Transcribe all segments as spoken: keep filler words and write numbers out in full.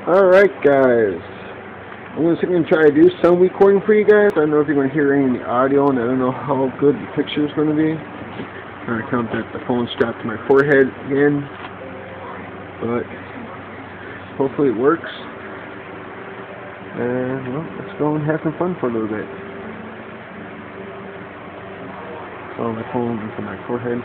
Alright guys, I'm going to try to do some recording for you guys. I don't know if you're going to hear any audio, and I don't know how good the picture is going to be. I'm trying to count that the phone strapped to my forehead again, but hopefully it works. And well, let's go and have some fun for a little bit. So my phone into my forehead.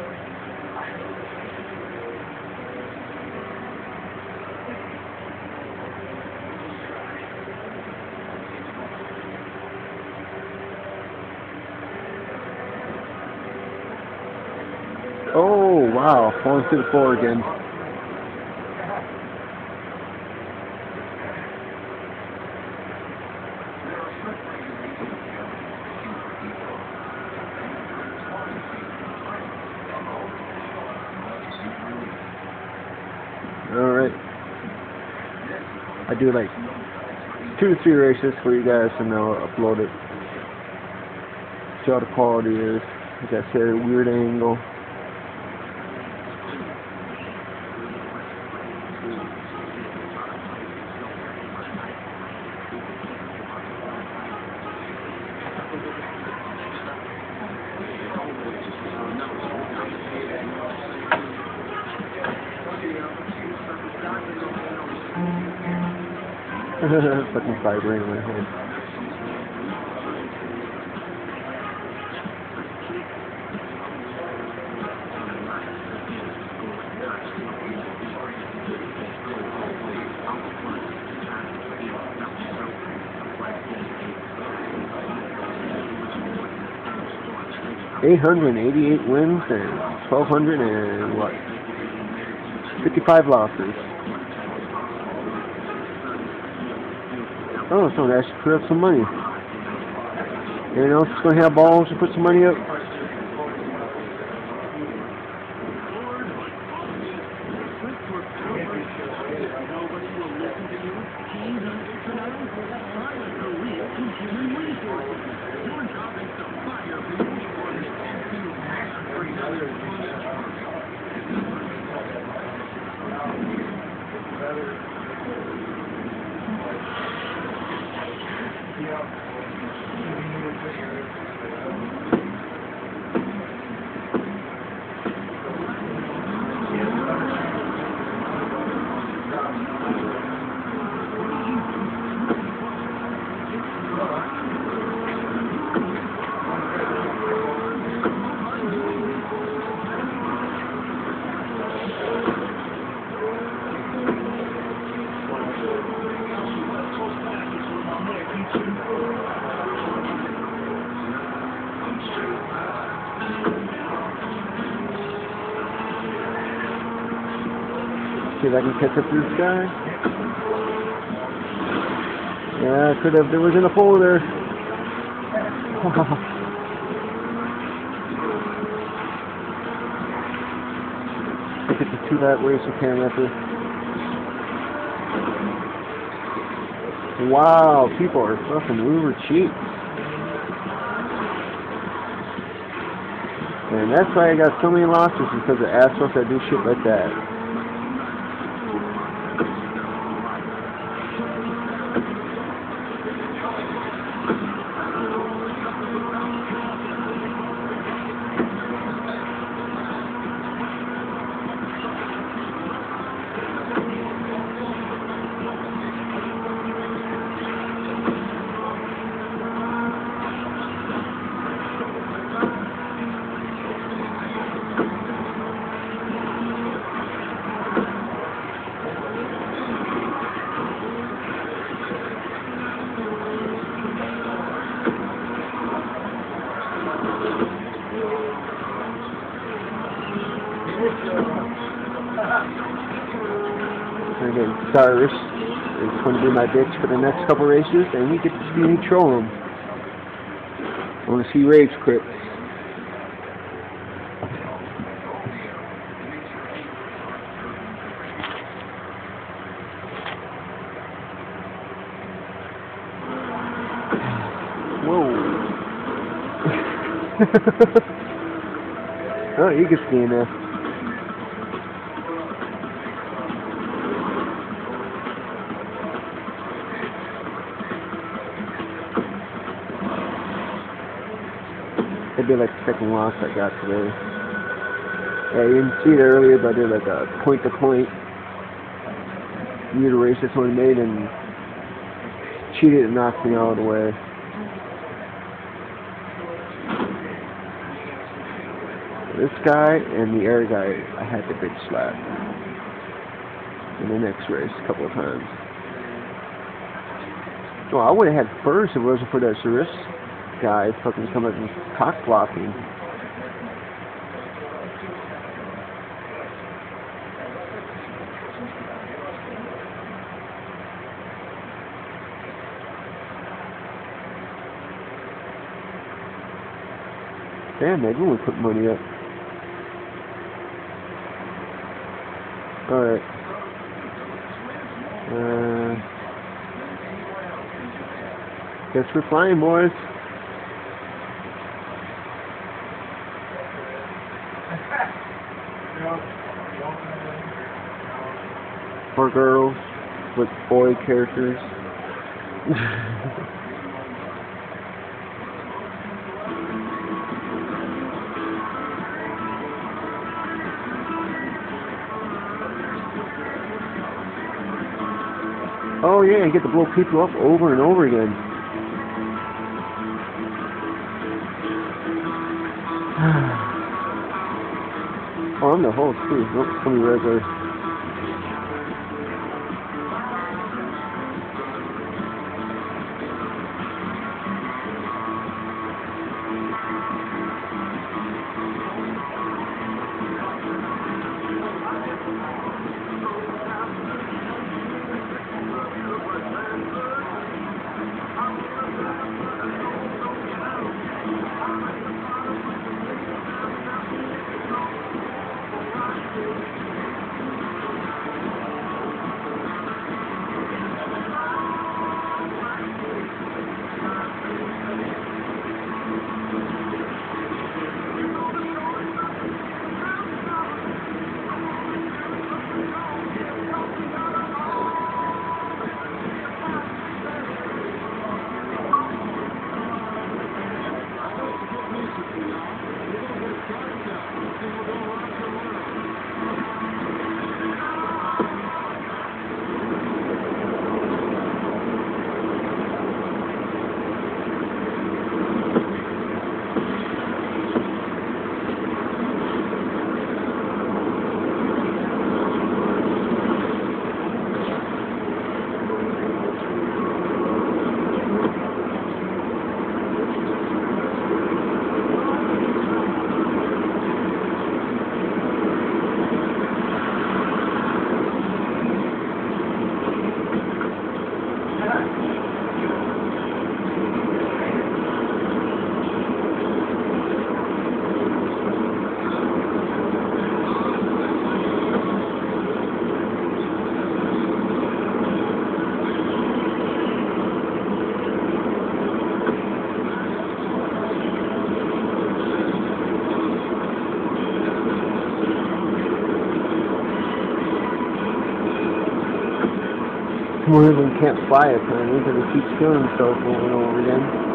Oh wow, falling to the floor again. Alright. I do like two to three races for you guys, and I'll upload it. See how the quality is. Like I said, a weird angle. Fucking vibrating in my head. eight hundred eighty-eight wins and twelve hundred and what? fifty-five losses. Oh, so I should put up some money. Anyone else is going to have balls to put some money up? See if I can catch up to this guy. Yeah, I could have. There was in a hole there. I get the two that way, so can't remember. Wow, people are fucking uber cheap. And that's why I got so many losses, because of assholes that do shit like that. And again, Cyrus is going to be my bitch for the next couple races, and we get to see me troll him. I want to see rage quit. Whoa. Oh, you can see now. It'd be like the second loss I got today. Yeah, you didn't see it earlier, but I did like a point-to-point meter race that someone made and cheated and knocked me all the way. This guy and the air guy, I had the big slap in the next race a couple of times. Well, I would have had first if it wasn't for that Cirrus guy fucking coming and cock blocking. Damn, maybe we'll put money up. Alright. Uh, guess we're flying, boys. Or girls with boy characters. Oh yeah, you get to blow people up over and over again. Oh, I'm the host too. Nope, somebody right there. One of them can't fly apparently because he keeps killing himself over and over again.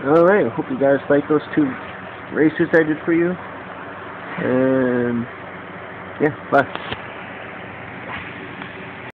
Alright, I hope you guys like those two races I did for you. And, yeah, bye.